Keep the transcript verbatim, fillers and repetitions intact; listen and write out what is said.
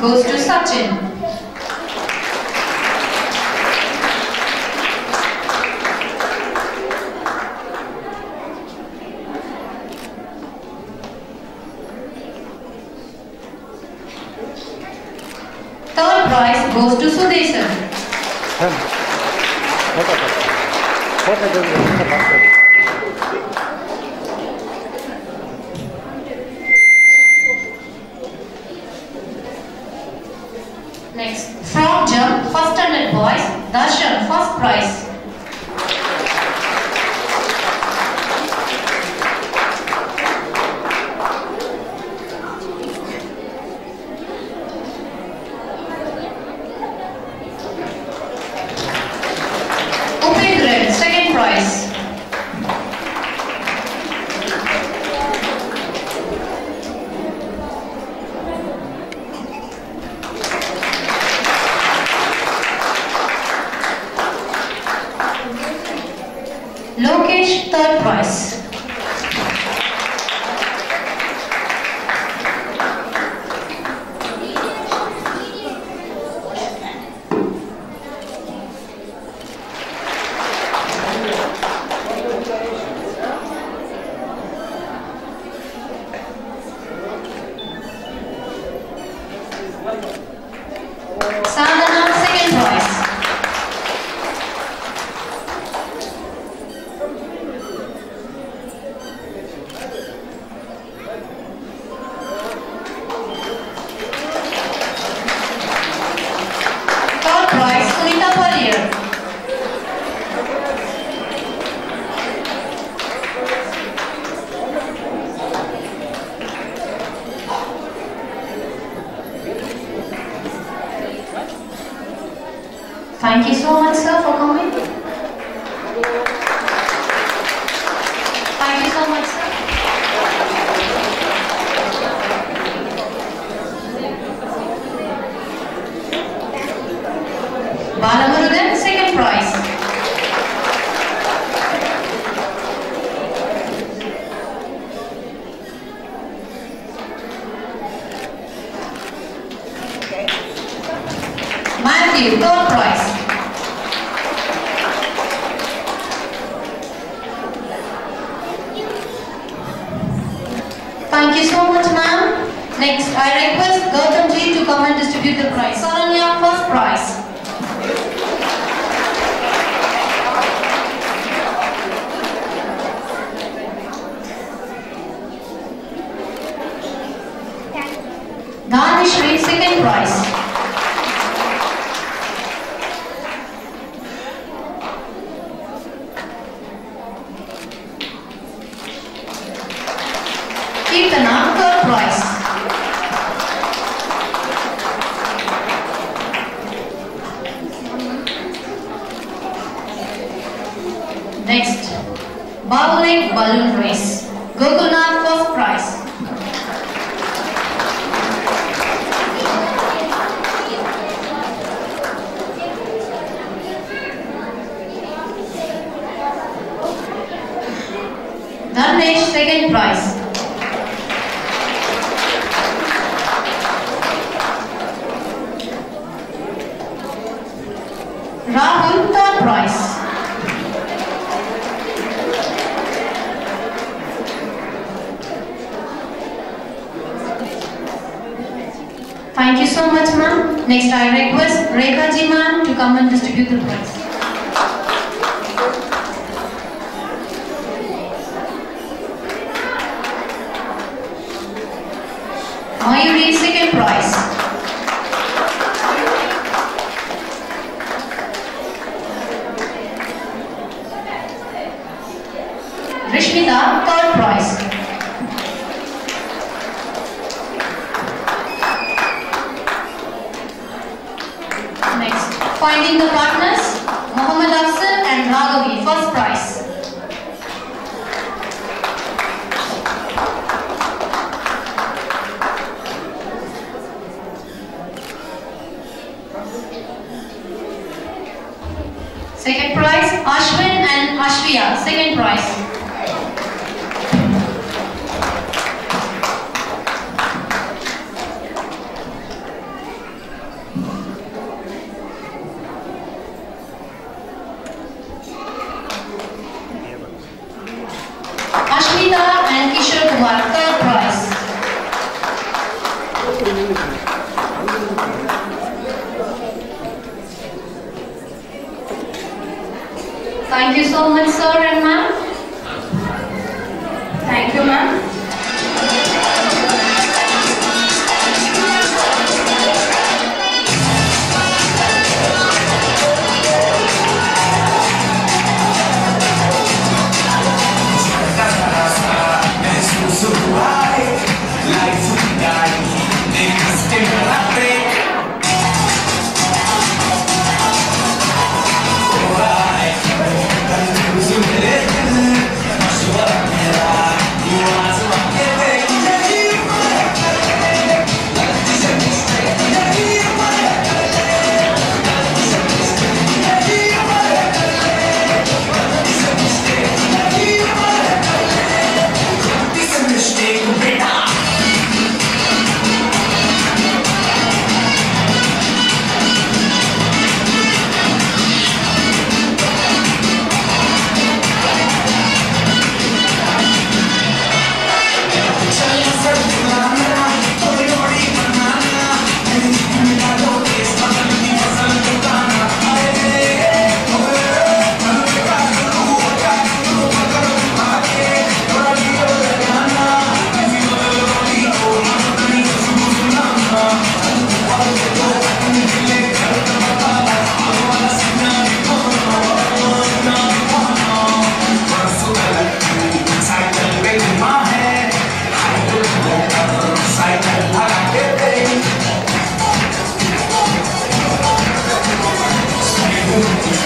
goes to Sachin. Third prize goes to Sudesan. Next, frog jump, first standard boys, Darshan, first prize. Upendran, second prize. Lokesh, third prize. Sadhana, second prize. Third prize, Sunita Parrier. Thank you so much, sir, for coming. Thank you so much, sir. Balamurugan, second prize. Matthew, third prize. Thank you so much, ma'am. Next, I request Gautam ji to come and distribute the prize. Saranya, first prize. Dhanishri, second prize. Kirtana, third prize. Next, Bowling balloon race. Gokulnath, first prize. Dharnesh, second prize. Rahul, third prize. Thank you so much, ma'am. Next, I request Rekha ji ma'am to come and distribute the prize. Mayuri, second prize. Rishmita, third prize. Next, finding the partners, Muhammad Afzal and Raghavi, first prize. Second prize, Ashwin and Ashwiya, second prize. Thank you so much, sir and ma'am. Thank you, ma'am. Thank you.